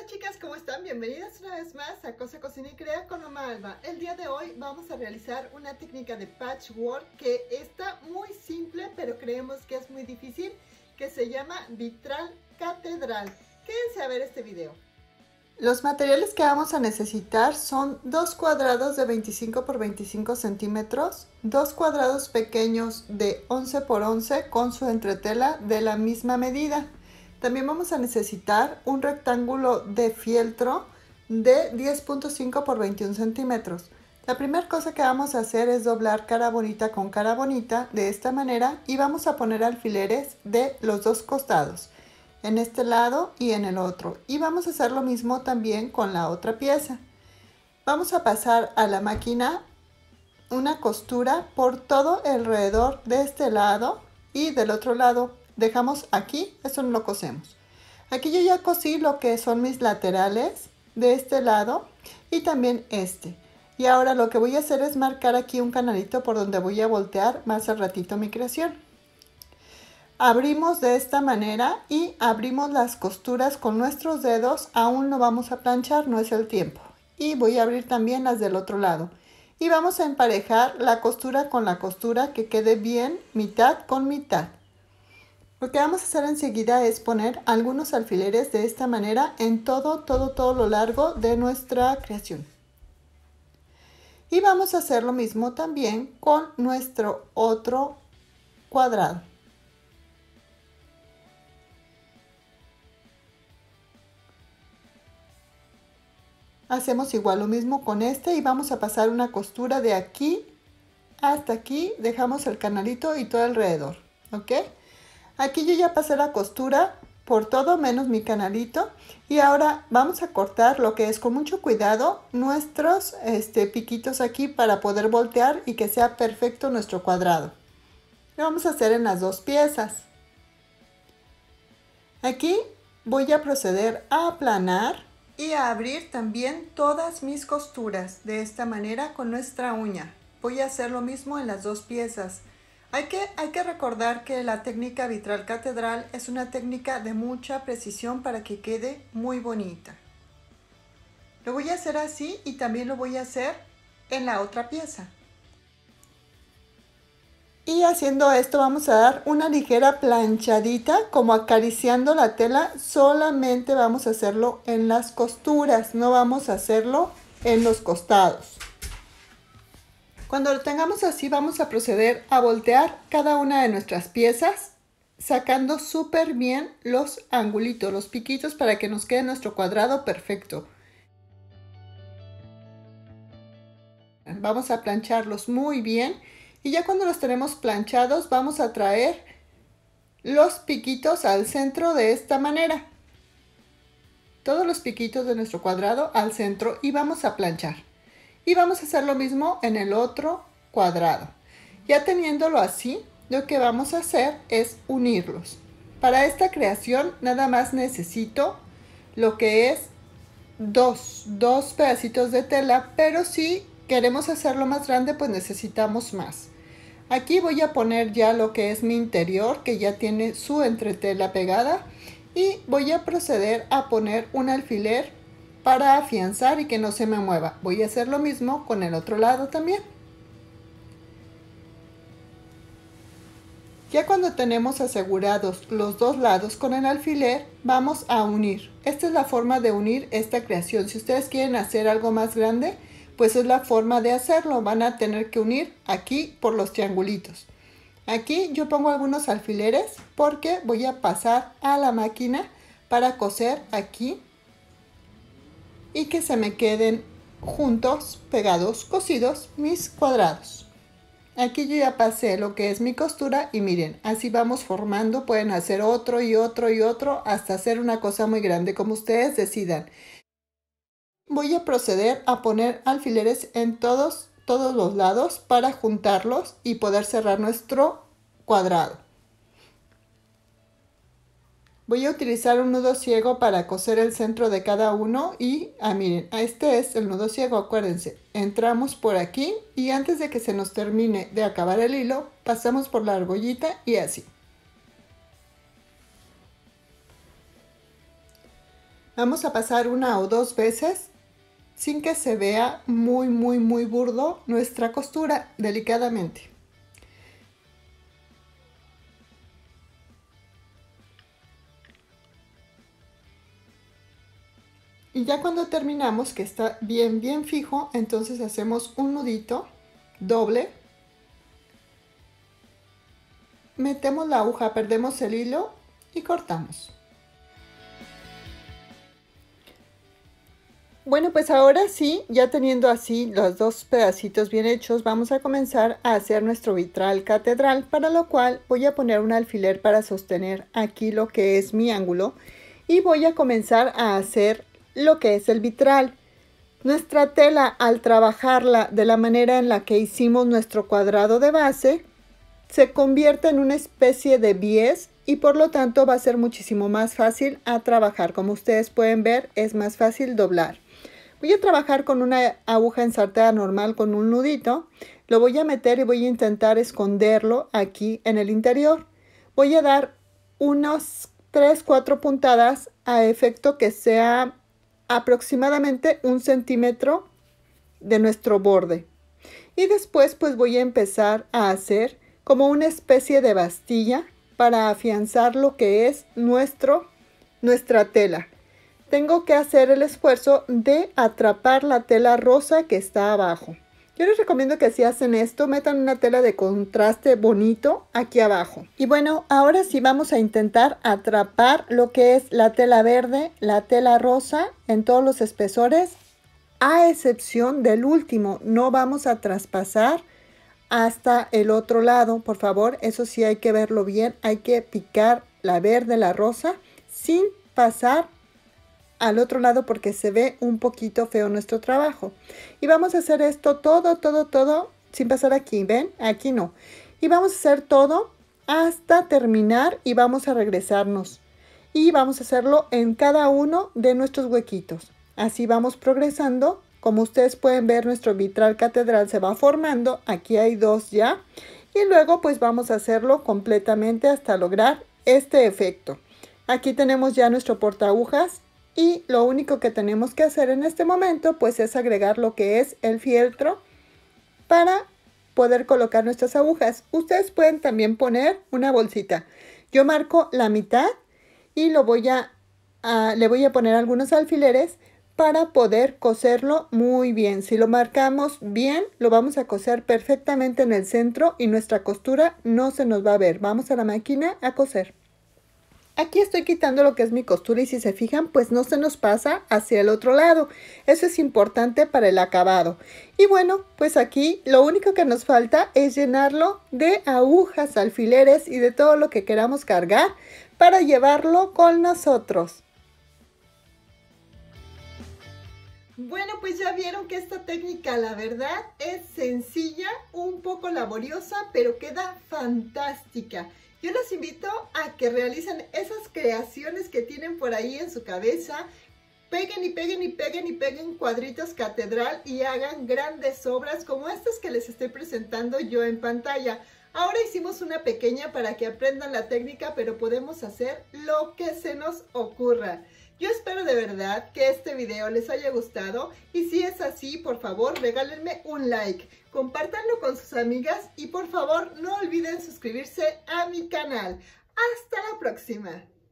Hola chicas, ¿cómo están? Bienvenidas una vez más a Cosa Cocina y Crea con Mamá Alba. El día de hoy vamos a realizar una técnica de patchwork que está muy simple, pero creemos que es muy difícil, que se llama vitral catedral. Quédense a ver este video. Los materiales que vamos a necesitar son 2 cuadrados de 25 por 25 centímetros, 2 cuadrados pequeños de 11 por 11 con su entretela de la misma medida. También vamos a necesitar un rectángulo de fieltro de 10.5 por 21 centímetros. La primera cosa que vamos a hacer es doblar cara bonita con cara bonita de esta manera y vamos a poner alfileres de los dos costados, en este lado y en el otro. Y vamos a hacer lo mismo también con la otra pieza. Vamos a pasar a la máquina una costura por todo alrededor de este lado y del otro lado. Dejamos aquí, esto no lo cosemos. Aquí yo ya cosí lo que son mis laterales de este lado y también este. Y ahora lo que voy a hacer es marcar aquí un canalito por donde voy a voltear más al ratito mi creación. Abrimos de esta manera y abrimos las costuras con nuestros dedos. Aún no vamos a planchar, no es el tiempo. Y voy a abrir también las del otro lado. Y vamos a emparejar la costura con la costura, que quede bien mitad con mitad. Lo que vamos a hacer enseguida es poner algunos alfileres de esta manera en todo lo largo de nuestra creación. Y vamos a hacer lo mismo también con nuestro otro cuadrado. Hacemos igual lo mismo con este y vamos a pasar una costura de aquí hasta aquí. Dejamos el canalito y todo alrededor, ¿ok? Aquí yo ya pasé la costura por todo menos mi canalito y ahora vamos a cortar lo que es con mucho cuidado nuestros piquitos aquí para poder voltear y que sea perfecto nuestro cuadrado. Lo vamos a hacer en las dos piezas. Aquí voy a proceder a aplanar y a abrir también todas mis costuras de esta manera con nuestra uña. Voy a hacer lo mismo en las dos piezas. Hay que recordar que la técnica vitral catedral es una técnica de mucha precisión para que quede muy bonita. Lo voy a hacer así y también lo voy a hacer en la otra pieza. Y haciendo esto vamos a dar una ligera planchadita, como acariciando la tela. Solamente vamos a hacerlo en las costuras, no vamos a hacerlo en los costados. Cuando lo tengamos así vamos a proceder a voltear cada una de nuestras piezas, sacando súper bien los angulitos, los piquitos, para que nos quede nuestro cuadrado perfecto. Vamos a plancharlos muy bien y ya cuando los tenemos planchados vamos a traer los piquitos al centro de esta manera. Todos los piquitos de nuestro cuadrado al centro y vamos a planchar. Y vamos a hacer lo mismo en el otro cuadrado. Ya teniéndolo así, lo que vamos a hacer es unirlos. Para esta creación nada más necesito lo que es dos pedacitos de tela, pero si queremos hacerlo más grande pues necesitamos más. Aquí voy a poner ya lo que es mi interior, que ya tiene su entretela pegada, y voy a proceder a poner un alfiler para afianzar y que no se me mueva. Voy a hacer lo mismo con el otro lado también. Ya cuando tenemos asegurados los dos lados con el alfiler, vamos a unir. Esta es la forma de unir esta creación. Si ustedes quieren hacer algo más grande, pues es la forma de hacerlo. Van a tener que unir aquí por los triangulitos. Aquí yo pongo algunos alfileres porque voy a pasar a la máquina para coser aquí y que se me queden juntos, pegados, cosidos mis cuadrados. Aquí yo ya pasé lo que es mi costura y miren, así vamos formando. Pueden hacer otro y otro y otro hasta hacer una cosa muy grande, como ustedes decidan. Voy a proceder a poner alfileres en todos los lados para juntarlos y poder cerrar nuestro cuadrado. Voy a utilizar un nudo ciego para coser el centro de cada uno y miren, este es el nudo ciego, acuérdense. Entramos por aquí y antes de que se nos termine de acabar el hilo, pasamos por la argollita y así. Vamos a pasar una o dos veces sin que se vea muy burdo nuestra costura, delicadamente. Y ya cuando terminamos, que está bien fijo, entonces hacemos un nudito doble. Metemos la aguja, perdemos el hilo y cortamos. Bueno, pues ahora sí, ya teniendo así los dos pedacitos bien hechos, vamos a comenzar a hacer nuestro vitral catedral, para lo cual voy a poner un alfiler para sostener aquí lo que es mi ángulo y voy a comenzar a hacer lo que es el vitral. Nuestra tela, al trabajarla de la manera en la que hicimos nuestro cuadrado de base, se convierte en una especie de bies y por lo tanto va a ser muchísimo más fácil a trabajar. Como ustedes pueden ver, es más fácil doblar. Voy a trabajar con una aguja ensartada normal con un nudito. Lo voy a meter y voy a intentar esconderlo aquí en el interior. Voy a dar unos 3-4 puntadas a efecto que sea aproximadamente 1 centímetro de nuestro borde. Y después pues voy a empezar a hacer como una especie de bastilla para afianzar lo que es nuestra tela. Tengo que hacer el esfuerzo de atrapar la tela rosa que está abajo. Yo les recomiendo que si hacen esto, metan una tela de contraste bonito aquí abajo. Y bueno, ahora sí vamos a intentar atrapar lo que es la tela verde, la tela rosa en todos los espesores, a excepción del último. No vamos a traspasar hasta el otro lado, por favor. Eso sí hay que verlo bien. Hay que picar la verde, la rosa, sin pasar al otro lado porque se ve un poquito feo nuestro trabajo. Y vamos a hacer esto todo sin pasar aquí, ¿ven? Aquí no. Y vamos a hacer todo hasta terminar y vamos a regresarnos. Y vamos a hacerlo en cada uno de nuestros huequitos. Así vamos progresando. Como ustedes pueden ver, nuestro vitral catedral se va formando. Aquí hay dos ya. Y luego pues vamos a hacerlo completamente hasta lograr este efecto. Aquí tenemos ya nuestro portaagujas. Y lo único que tenemos que hacer en este momento pues es agregar lo que es el fieltro para poder colocar nuestras agujas. Ustedes pueden también poner una bolsita. Yo marco la mitad y le voy a poner algunos alfileres para poder coserlo muy bien. Si lo marcamos bien, lo vamos a coser perfectamente en el centro y nuestra costura no se nos va a ver. Vamos a la máquina a coser. Aquí estoy quitando lo que es mi costura y si se fijan, pues no se nos pasa hacia el otro lado. Eso es importante para el acabado. Y bueno, pues aquí lo único que nos falta es llenarlo de agujas, alfileres y de todo lo que queramos cargar para llevarlo con nosotros. Bueno, pues ya vieron que esta técnica, la verdad, es sencilla, un poco laboriosa, pero queda fantástica. Yo los invito a que realicen esas creaciones que tienen por ahí en su cabeza. Peguen y peguen y peguen y peguen cuadritos catedral y hagan grandes obras como estas que les estoy presentando yo en pantalla. Ahora hicimos una pequeña para que aprendan la técnica, pero podemos hacer lo que se nos ocurra. Yo espero de verdad que este video les haya gustado y si es así, por favor, regálenme un like, compártanlo con sus amigas y por favor no olviden suscribirse a mi canal. ¡Hasta la próxima!